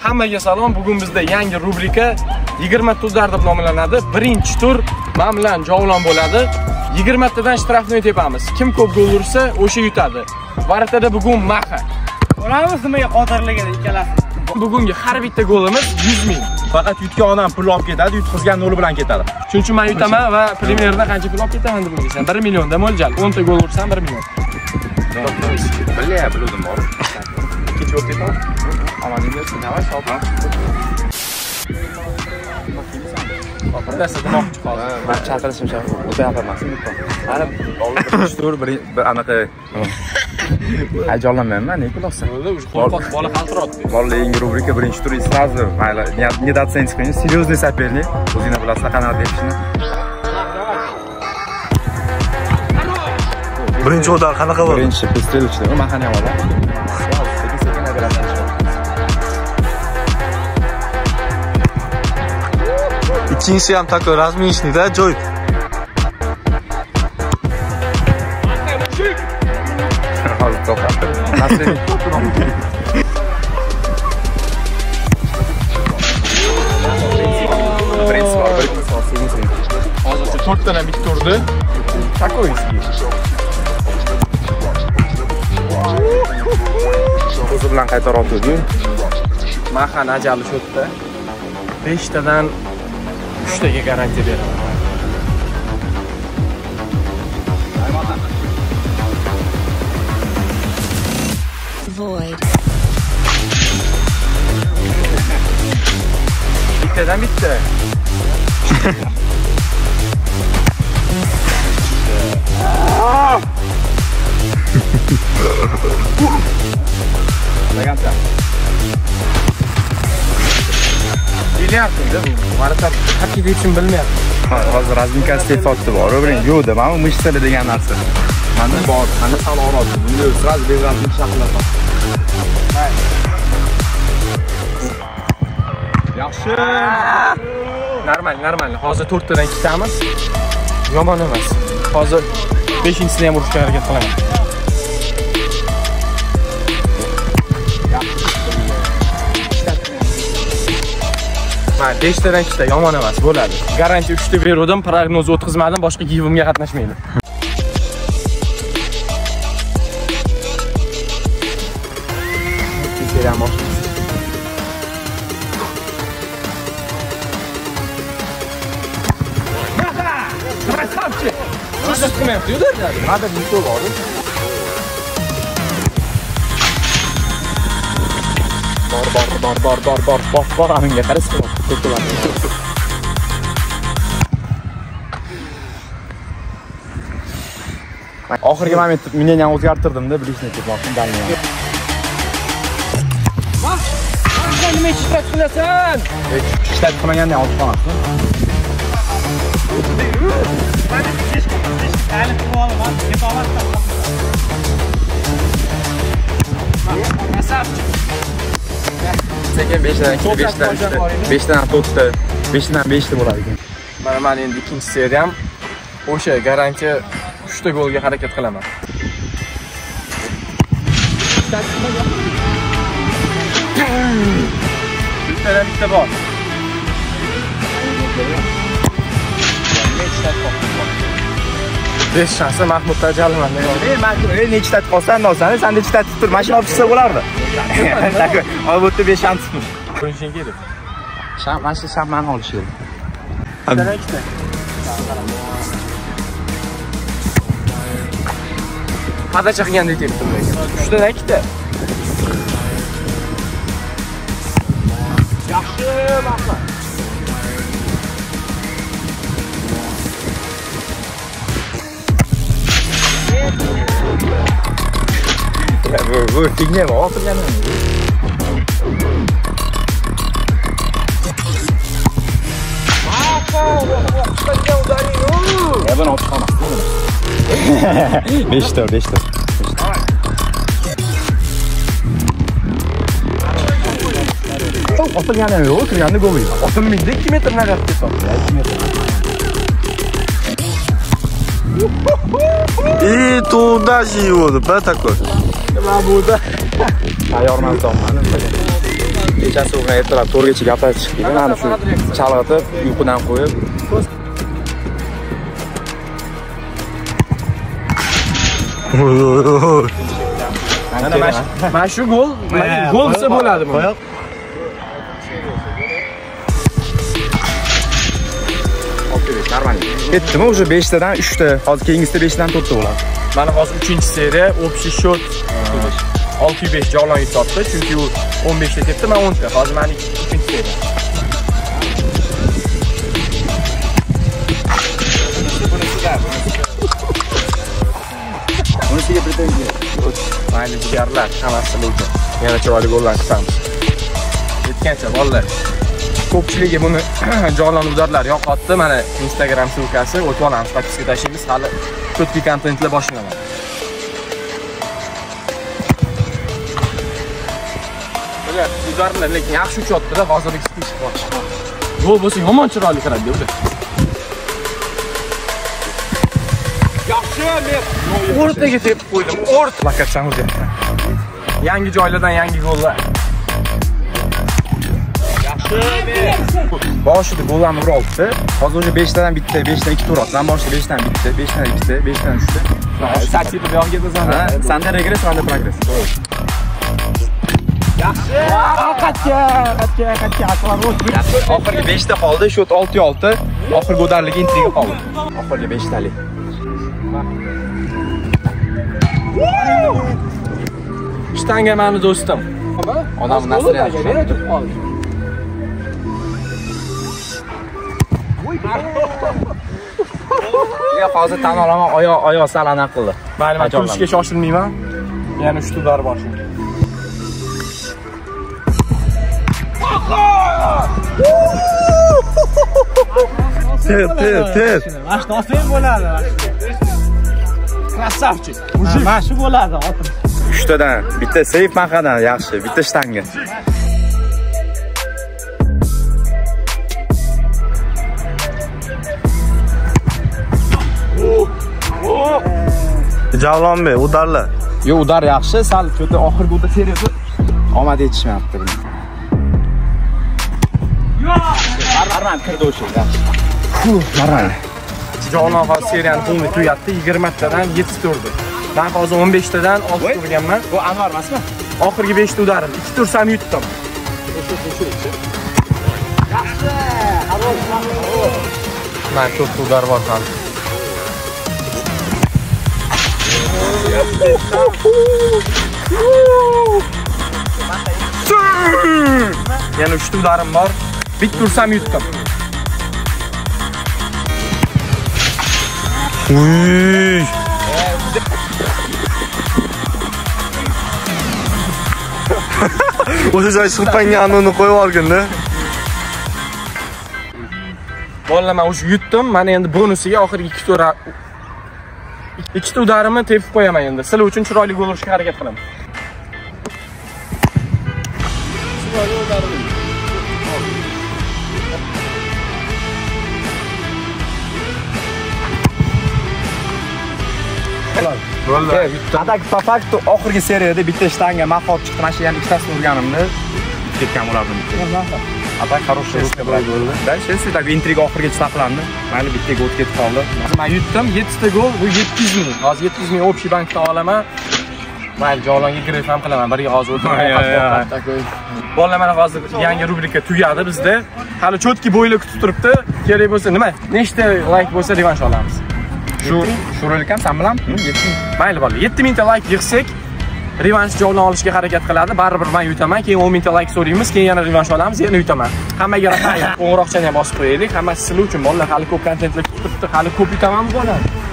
Hammaga salom. Bugun bizda yangi rubrika 20 turlar deb nomlanadi. Birinchi tur men bilan javlon bo'ladi. 20 tadan shtrafni tepamiz. Kim ko'p gol ursa, o'sha yutadi. Varatada bugun maha. Bo'lamiz nimaga qodirligini ikkalasi. Bugungi har bitta golimiz 100 ming. Faqat yutgan odam pul olib ketadi, yutqizgan nol bilan ketadi. Shuning uchun men yutaman va premyerda qancha pul olib ketaman deb o'ylaysan? 1 millionda mo'ljal. 10 ta gol ursam 1 million. Bildim bor. Kech o'tib ketadi. Amalingiz nima hisob? Birdasi demoqchi hozir. Men chaqirishim shart. O'ta yoqmas. Mana birinchi tur bir anaqa hayajonlanmayman, ne qilasiz? Qo'rqoq bola xaltirot. Bolalarning rubrika birinchi tur сразу, mayli, не доценить qiling, серьезный соперник. O'zinglar bilasizlar qanaqa debishni. Birinchi o'da qanaqa bo'ldi? Birinchi пристрелочный, mahani ham ola. Sekin-sekin nabirasiz. İkincisi ham такой разминочный, да, Joy? Hozir to'xtatdi. Nasib Hozircha 4 tadan bitta turdi. Такой. o'zi bilan qaytarib o'tdi. Mahan ajali shu yerda. 5 tadan 3 taga garantiya beraman. Void. Bittadan bitta. Naganta. Bilyapti-da bu. Marta haqiqiy deb bilmayapti. Hozir razminkasi tepotdi bor. O'bring, yo'q da, mana mishsali degan narsa. Mana bor, mana salorot. Bunda sraz berganlik shaqlatar. Yaxshi. Normal. Hozir 4 tadan ikkitamiz. Yomon emas. Hozir 5-chisini ham urishga harakat qilaman. Ha, 5 tadan ikkita yomon emas, bo'ladi. Garantiya 3 ta berdim, prognoz o'tkazmadim, boshqa givimga qatnashmaydi. Seriya boshlaymiz. Krasavchi. Shuncha qilmayapti-yu-da. Hada bitta bor. Bor. Aminga qarasizmi? Oxirgi moment men ham o'zgartirdim-da, bilishni ketmoqdim dalni. Sen nima ishlat qilasan? Ishlat qilmaganda olib qolasiz. Sekin 5 dan 5 dan 5 dan 5 bo'ladi ekan. Mana endi ikkinchi seriyam o'sha garantiya 3 ta golga harakat qilaman. Bitta bor. Besh shansa Mahmud Tajalman. Nechta qolsan, olsan, sen nechta tur, mashina olib chiqsa bo'lardi. Takor, olib o'tdi 5 shans. Qo'yishing kerak. Mana shu shamani olish kerak. Ikkita. Padacha qilgandek tepdim lekin. 3 tadan ikkita. Yaxshi, Mahmud. Bu figня, o'tirgani. Ya buni olib qolmasdim. 5 ta. O'tirgani yo'q, o'tirganda gol yeydi. Otilmaydi 2 metr nariyoqqa ketdi. 2 metr. И туда же его, да, такой? Nima bu da? Tayyorman tomani. Kechasi bilan ertalab 4gacha gaplar chiqdi. Mana shu chalg'itib, uyqudan qo'yib. Mana shu gol desa bo'ladi bu. Ketdimi уже 5 tadan 3 ta. Hozir keyingisida 5 tadan 4 ta bo'ladi. Mana hozir 3-seriya, общий счет 605 jovlon yutdi, chunki u 15 ta ketdi, men 10 ta. Hozir meni 3-seriya. Bunisiga bir tanga. Mayli jigarlar, hammasi lekin yana chiroyli gollar chiqamiz. Yetgancha bolalar. Ko'pchiligi buni jovlon udarlar yoqotdi. Mana Instagram sulkasi o'tib olamiz, podpiska tashlaymiz, hali cho'tki kontentlar boshlanadi. Bular udarlar lekin yaxshi uchotdi-da, hozirlik ish bor. Gol bo'lsa yomon chiroyli kiradi ular. Yaxshi, men o'rtaga tepib qo'ydim. Lokatsion o'zyapti. Yangi joylardan yangi gollar. Boshida gollarni ura oldi. Hozir o'sha 5 tadan bitta, 5 dan 2 tur otdi. Men boshida 5 dan bitta, 5 dan 2 ta, 5 dan 3 ta. Statistika bu yoqqa ketasan. Sanda regress, sanda progress. Yaxshi. Qatga Oxirgi 5 ta qoldi, shot 6-6. Oxirgi go'darligi intriga qoldi. Oxirgi 5 talik. Shtanga meni do'stim. Odam nasl yaxshi. Ya hozir tan olaman, oyoq sal anaq qildi. Mayli, men turishga shoshilmayman. Yana 3 tudar bor shu. Tep. Mana shu osib bo'ladi. Krasavchik. Mana shu bo'ladi, otim. 3 tadan bitta seyf maqadan yaxshi, bitta shtanga. Javlonbek, udarlar. Yo, udar yaxshi, sal cho'ta oxirgi udar seriyasi omad yetishmayapti buni. Marran kirdi o'sha. Marran. Jovlon hozir seriyani to'g'ri tugatdi, 20 tadan 7 turdi. Men hozir 15 tadan 6 turganman. Bu Anvar emasmi? Oxirgi 5 ta udarim. 2 tursam yutdim. Men 4 udar bor hali. Yana 3 udarim bor. Bitta tursam yutdim. Uy. O'sha joy chiqqanganini qo'yib olganda. Bolalar, men o'sha yutdim. Mana endi bonusiga oxirgi 2 tur 2 ta udarimni tepib qo'yaman endi. Sizlar uchun chiroyli gol urishga harakat qilaman. Bo'ldi. Atak po faktu oxirgi seriyada bitta shtanga mahol chiqdi. Mana shu yana ikkitasini urganimda ketgan bo'lardim. Atak хороший ruska bilan bo'ldi. Da, Chelsea intriga oxirigacha saqlandi. Mayli bitta gol ketib qoldi. Men yutdim, 7 ta gol, bu 700 ming. Hozir 700 ming общий bankdan olaman. Mayli, jovlonga kirib ham qilaman. Birga hozir o'tirib. Bolalar, mana hozir yangi rubrika tugadi bizda. Hali cho'tki bo'yli kutib turibdi. Kerak bo'lsa nima? Nechta like bo'lsa revansh olamiz. Shu rolik ham sen bilan 7000. Mayli bolalar, 7000 ta like yig'sak, revansh jovlon olishga harakat qiladi. Baribir men yutaman. Keyin 10000 ta like so'raymiz, keyin yana revansh olamiz, yana yutaman. Hammaga rahmat. Qo'ng'iroqchani ham bosib qo'yaylik. Hammasi sizlar uchun bolalar, hali ko'p kontentlar kutib turibdi. Hali ko'p yutamanmi bolalar?